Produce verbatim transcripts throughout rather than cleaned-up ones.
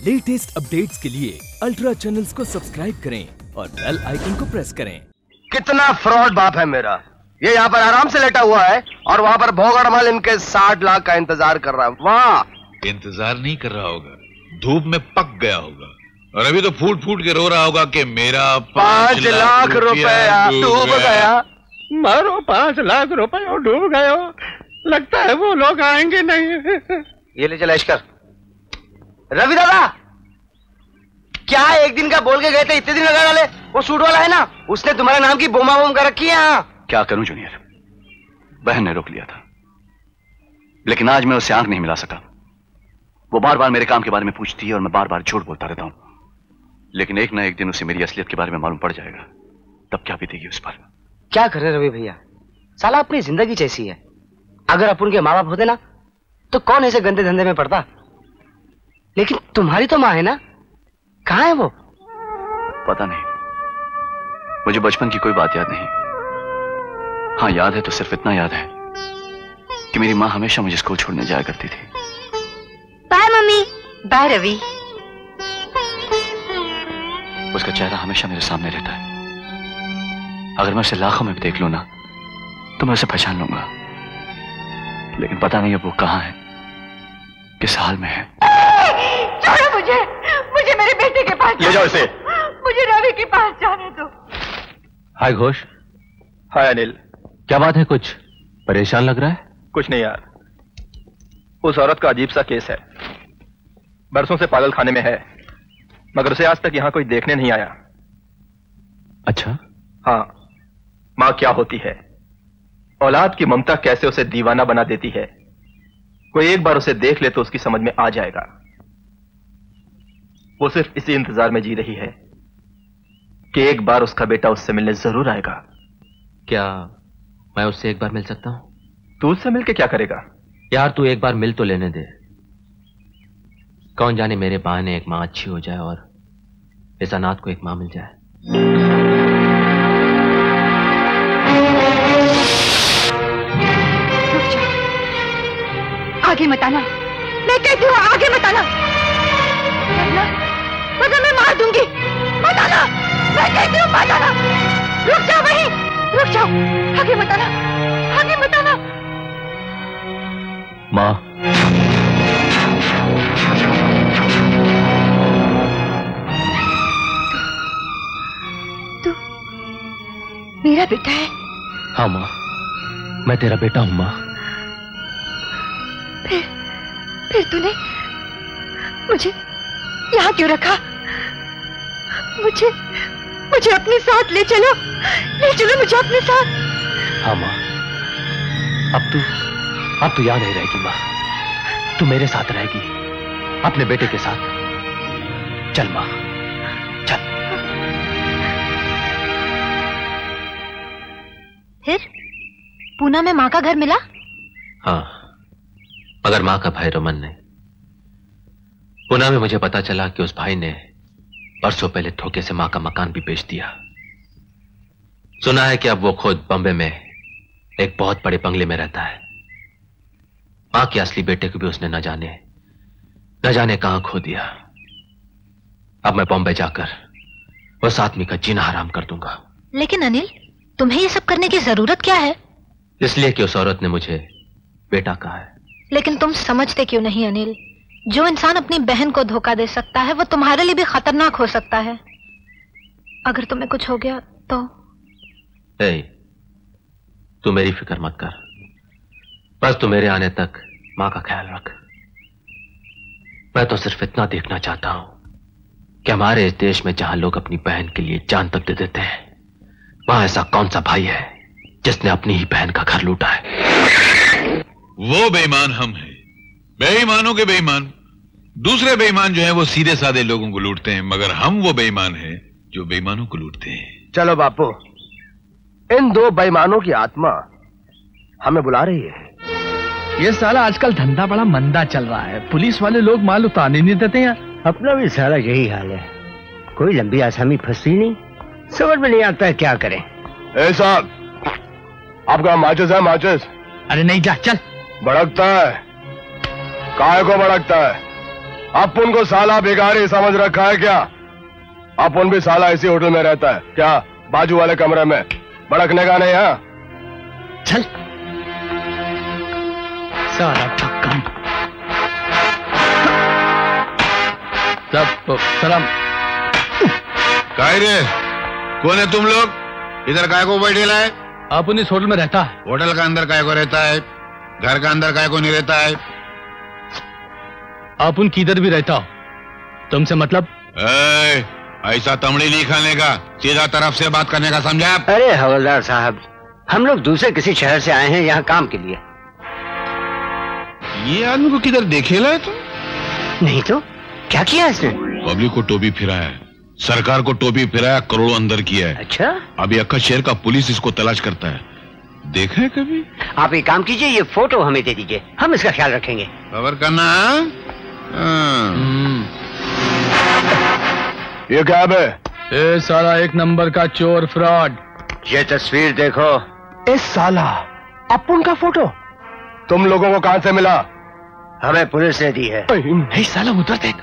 Latest updates के लिए ultra channels को सब्सक्राइब करें और बेल आइकन को प्रेस करें। कितना फ्रॉड बाप है मेरा। ये यहाँ पर आराम से लेटा हुआ है और वहाँ पर भोगड़मल इनके साठ लाख का इंतजार कर रहा है। वाह, इंतजार नहीं कर रहा होगा, धूप में पक गया होगा और अभी तो फूट फूट के रो रहा होगा कि मेरा पांच लाख रुपया डूब गया। मारो पांच लाख रुपए और डूब गए हो। लगता है वो लोग आएंगे नहीं। ये ले चला लश्कर। रवि दादा, क्या एक दिन का बोल के गए थे, इतने दिन लगा डाले। वो सूट वाला है ना, उसने तुम्हारे नाम की बोमा बोम कर रखी है यहाँ। क्या करूं जूनियर, बहन ने रोक लिया था, लेकिन आज मैं उससे आंख नहीं मिला सका। वो बार बार मेरे काम के बारे में पूछती है और मैं बार बार झूठ बोलता रहता हूं, लेकिन एक ना एक दिन उसे मेरी असलियत के बारे में मालूम पड़ जाएगा, तब क्या बीतेगी उस पर। क्या करे रवि भैया, साला अपनी जिंदगी जैसी है। अगर अपन के माँ बाप होते ना तो कौन ऐसे गंदे धंधे में पड़ता, लेकिन तुम्हारी तो माँ है ना, कहाँ है वो? पता नहीं, मुझे बचपन की कोई बात याद नहीं। हाँ याद है तो सिर्फ इतना याद है कि मेरी माँ हमेशा मुझे स्कूल छोड़ने जाया करती थी। Bye mummy. बाय रवि। उसका चेहरा हमेशा मेरे सामने रहता है। अगर मैं उसे लाखों में भी देख लूं ना तो मैं उसे पहचान लूंगा, लेकिन पता नहीं अब वो कहाँ है, किस हाल में है। छोड़ो मुझे, मुझे मेरे बेटे के पास ले जाओ इसे। मुझे रवि के पास जाने दो। हाय घोष। हाय अनिल। क्या बात है, कुछ परेशान लग रहा है? कुछ नहीं यार, उस औरत का अजीब सा केस है। बरसों से पागल खाने में है, मगर उसे आज तक यहां कोई देखने नहीं आया। अच्छा? हाँ, मां क्या होती है, औलाद की ममता कैसे उसे दीवाना बना देती है। कोई एक बार उसे देख ले तो उसकी समझ में आ जाएगा। वो सिर्फ इसी इंतजार में जी रही है कि एक बार उसका बेटा उससे मिलने जरूर आएगा। क्या मैं उससे एक बार मिल सकता हूं? तू उससे मिलके क्या करेगा यार? तू एक बार मिल तो लेने दे। कौन जाने मेरे बहाने एक मां अच्छी हो जाए और इस अनाथ को एक मां मिल जाए। आगे मत आना, मैं कहती हूँ आगे मत आना, वरना वरना मैं मार दूंगी। मत आना, मैं कहती हूँ मत आना। रुक जाओ वहीं, रुक जाओ, आगे मत आना, आगे मत आना। माँ, तू मेरा बेटा है? हाँ माँ, मैं तेरा बेटा हूँ माँ। फिर फिर तूने मुझे यहाँ क्यों रखा? मुझे मुझे अपने साथ ले चलो, ले चलो मुझे अपने साथ। हाँ माँ, अब तू अब तू यहाँ नहीं रहेगी माँ, तू मेरे साथ रहेगी, अपने बेटे के साथ। चल माँ, चल। फिर पूना में माँ का घर मिला? हाँ, मगर मां का भाई रमन नहीं। पुणे में मुझे पता चला कि उस भाई ने बरसों पहले धोखे से मां का मकान भी बेच दिया। सुना है कि अब वो खुद बॉम्बे में एक बहुत बड़े बंगले में रहता है। मां के असली बेटे को भी उसने न जाने न जाने कहां खो दिया। अब मैं बॉम्बे जाकर उस आदमी का जीना हराम कर दूंगा। लेकिन अनिल, तुम्हें ये सब करने की जरूरत क्या है? इसलिए कि उस औरत ने मुझे बेटा कहा है। लेकिन तुम समझते क्यों नहीं अनिल, जो इंसान अपनी बहन को धोखा दे सकता है वो तुम्हारे लिए भी खतरनाक हो सकता है। अगर तुम्हें कुछ हो गया तो? ए, तू मेरी फिक्र मत कर, बस तू मेरे आने तक मां का ख्याल रख। मैं तो सिर्फ इतना देखना चाहता हूं कि हमारे इस देश में जहां लोग अपनी बहन के लिए जान तक दे देते हैं, वहां ऐसा कौन सा भाई है जिसने अपनी ही बहन का घर लूटा है। वो बेईमान हम हैं, बेईमानों के बेईमान। दूसरे बेईमान जो हैं वो सीधे साधे लोगों को लूटते हैं, मगर हम वो बेईमान हैं जो बेईमानों को लूटते हैं। चलो बापू, इन दो बेईमानों की आत्मा हमें बुला रही है। ये साला आजकल धंधा बड़ा मंदा चल रहा है, पुलिस वाले लोग माल उतारने नहीं देते हैं। अपना भी सारा यही हाल है, कोई लंबी आसामी फंसती नहीं, समझ में नहीं आता है क्या करें। ए साहब, आपका माचिस है? माचिस? अरे नहीं, जा चल। भड़कता है, काहे को भड़कता है? अपन को साला भिखारी समझ रखा है क्या? अपन भी साला इसी होटल में रहता है क्या? बाजू वाले कमरे में भड़कने का नहीं है। चल साला ढक्कन। सब सलाम। काय रे, कौन है तुम लोग? इधर काय को बैठेला है? आप उन इस होटल में रहता है। होटल का अंदर काय को रहता है? घर का अंदर काय को नहीं रहता है? आप उन किधर भी रहता हो, तुमसे मतलब? ए, ऐसा तमड़ी नहीं खाने का, सीधा तरफ से बात करने का, समझा? अरे हवलदार साहब, हम लोग दूसरे किसी शहर से आए हैं यहाँ काम के लिए। ये आदमी को किधर देखेला है तुम? नहीं तो क्या किया इसने? पब्लिक को टोपी फिराया है, सरकार को टोपी फिराया, करोड़ों अंदर किया है। अच्छा? अभी अक्का शहर का पुलिस इसको तलाश करता है, देखा है कभी? आप एक काम कीजिए, ये फोटो हमें दे दीजिए, हम इसका ख्याल रखेंगे। खबर करना। ये क्या है? ए साला एक नंबर का चोर फ्रॉड। ये तस्वीर देखो। ए साला, अपन का फोटो तुम लोगों को कहां से मिला? हमें पुलिस ने दी है। हे साला उधर देख।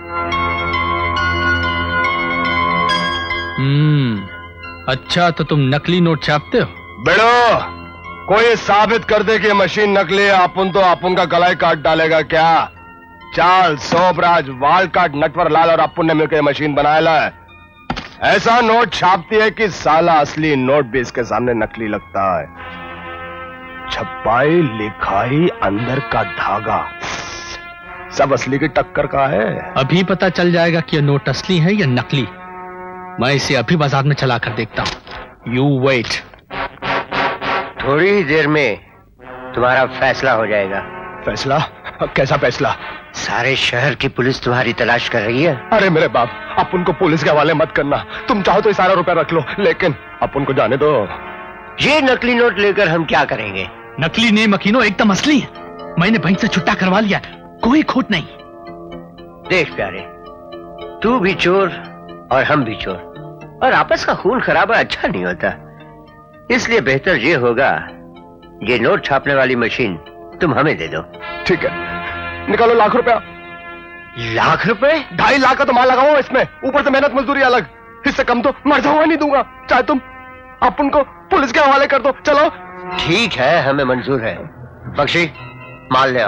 हम्म, अच्छा तो तुम नकली नोट छापते हो? बेड़ो, कोई साबित कर दे कि मशीन नकली है, अपन तो अपन का गला काट डालेगा क्या? चाल, सोबराज, वाल काट, नटवर लाल और अपन ने मिलकर मशीन बनाया है। ऐसा नोट छापती है कि साला असली नोट भी इसके सामने नकली लगता है। छपाई, लिखाई, अंदर का धागा, सब असली की टक्कर का है। अभी पता चल जाएगा कि यह नोट असली है या नकली। मैं इसे अभी बाजार में चला कर देखता हूँ। You wait. थोड़ी ही देर में तुम्हारा फैसला हो जाएगा। फैसला? कैसा फैसला? सारे शहर की पुलिस तुम्हारी तलाश कर रही है। अरे मेरे बाप, अपन को पुलिस के हवाले मत करना। तुम चाहो तो सारा रुपया रख लो, लेकिन अपन को जाने दो। ये नकली नोट लेकर हम क्या करेंगे? नकली नहीं मकीनो, एकदम असली है। मैंने बैंक से छुट्टा करवा लिया, कोई खोट नहीं। देख प्यारे, तू भी चोर और हम भी चोर, और आपस का खून खराबा अच्छा नहीं होता। इसलिए बेहतर ये होगा, ये नोट छापने वाली मशीन तुम हमें दे दो। ठीक है, निकालो लाख रुपया। लाख रुपए? ढाई लाख का तो माल लगाओ इसमें, ऊपर से मेहनत मजदूरी अलग। इससे कम तो मर जाऊंगा नहीं दूंगा। चाहे तुम अपन को पुलिस के हवाले कर दो। चलो। ठीक है, हमें मंजूर है। बख्शी, माल ले आओ।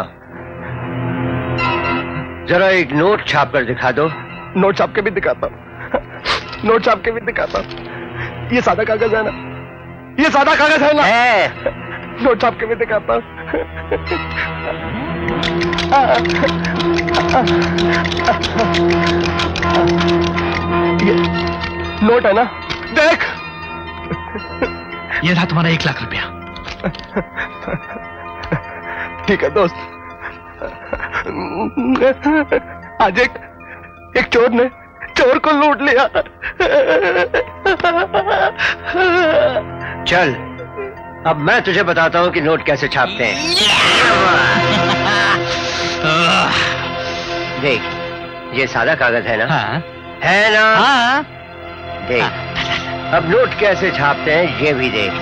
जरा एक नोट छाप कर दिखा दो। नोट छाप के भी दिखाता हूँ, नोट छाप के भी दिखाता हूँ। ये सादा कागज है ना? ये सादा कागज है ना? है। नोट छाप के भी दिखाता हूँ। ये नोट है ना? देख। ये रहा तुम्हारा एक लाख रुपया। ठीक है दोस्त। आज एक एक चोर ने चोर को लूट लिया। चल, अब मैं तुझे बताता हूँ कि नोट कैसे छापते हैं। देख, ये सादा कागज है ना? हाँ। है ना? हाँ। देख, अब नोट कैसे छापते हैं ये भी देख।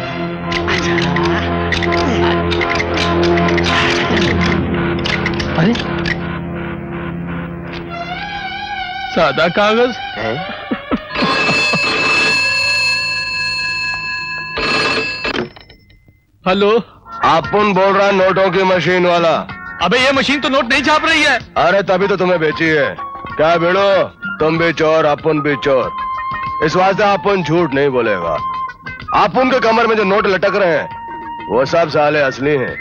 अरे सादा कागज है? हेलो, अपन बोल रहा है नोटों की मशीन वाला। अबे ये मशीन तो नोट नहीं छाप रही है। अरे तभी तो तुम्हें बेची है। क्या बेड़ो, तुम भी चोर अपन भी चोर, इस वास्ते अपन झूठ नहीं बोलेगा। अपन के कमर में जो नोट लटक रहे हैं वो सब साले असली हैं।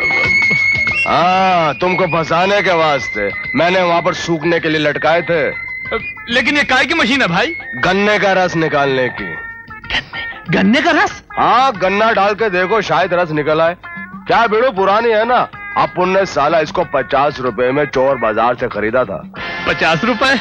हाँ, तुमको फंसाने के वास्ते मैंने वहां पर सूखने के लिए लटकाए थे। लेकिन ये काय की मशीन है भाई? गन्ने का रस निकालने की। गन्ने का रस? हाँ, गन्ना डाल के देखो, शायद रस निकल आए। क्या बेड़ो, पुरानी है ना? अपन ने साला इसको पचास रुपए में चोर बाजार से खरीदा था। पचास रुपए?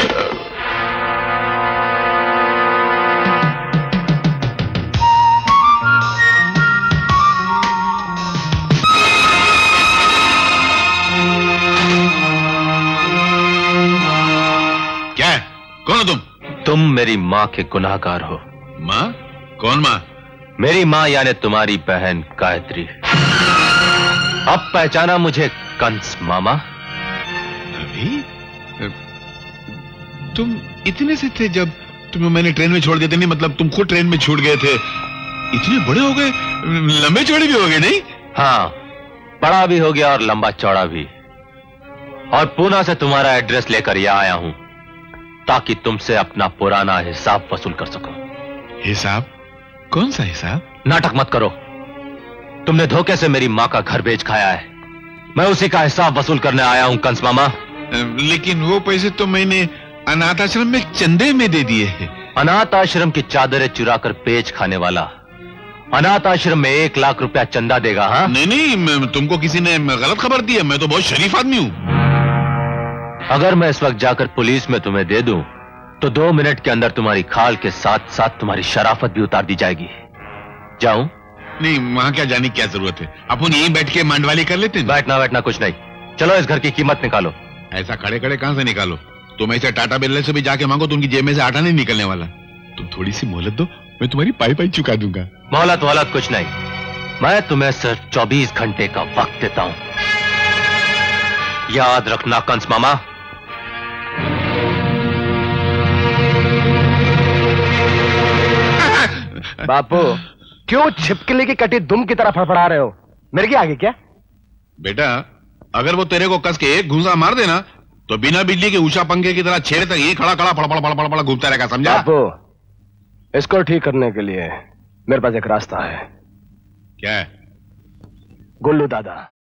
क्या है? कौन हो तुम? तुम मेरी माँ के गुनाहगार हो। माँ? कौन माँ? मेरी माँ यानी तुम्हारी बहन गायत्री। अब पहचाना मुझे कंस मामा? रवि, तुम इतने से थे जब तुम्हें मैंने ट्रेन में छोड़ दिया था? नहीं मतलब तुम खुद ट्रेन में छूट गए थे। इतने बड़े हो गए, लंबे चौड़े भी हो गए नहीं? हाँ, बड़ा भी हो गया और लंबा चौड़ा भी। और पूना से तुम्हारा एड्रेस लेकर यहां आया हूं ताकि तुमसे अपना पुराना हिसाब वसूल कर सकूं। हिसाब? कौन सा हिसाब? नाटक मत करो। तुमने धोखे से मेरी मां का घर बेच खाया है, मैं उसी का हिसाब वसूल करने आया हूं कंस मामा। लेकिन वो पैसे तो मैंने अनाथ आश्रम में चंदे में दे दिए हैं। अनाथ आश्रम की चादरें चुराकर बेच खाने वाला अनाथ आश्रम में एक लाख रुपया चंदा देगा? हाँ? नहीं नहीं, तुमको किसी ने गलत खबर दी है। मैं तो बहुत शरीफ आदमी हूं। अगर मैं इस वक्त जाकर पुलिस में तुम्हें दे दूं तो दो मिनट के अंदर तुम्हारी खाल के साथ साथ तुम्हारी शराफत भी उतार दी जाएगी। जाऊं? नहीं, वहां क्या जाने की क्या जरूरत है, अपन यहीं बैठ के मांडवाली कर लेते हैं। बैठना बैठना कुछ नहीं, चलो इस घर की कीमत निकालो। ऐसा खड़े खड़े कहां से निकालो? तुम ऐसे टाटा बिरला से भी जाके मांगो तो उनकी जेब में से आटा नहीं निकलने वाला। तुम थोड़ी सी मोहलत दो, मैं तुम्हारी पाई पाई चुका दूंगा। मोहलत वोहलत कुछ नहीं, मैं तुम्हें सिर्फ चौबीस घंटे का वक्त देता हूं, याद रखना कंस मामा। बापू, क्यों छिपकली की कटी दुम की तरह फड़फड़ा रहे हो? मेरे के आगे क्या? बेटा, अगर वो तेरे को कस के एक घूंसा मार देना तो बिना बिजली के ऊषा पंखे की तरह छेड़ तक ये खड़ा खड़ा फड़फड़ फड़फड़ फड़फड़ घूमता रहेगा, समझा? बापू, इसको ठीक करने के लिए मेरे पास एक रास्ता है। क्या है? गुल्लू दादा।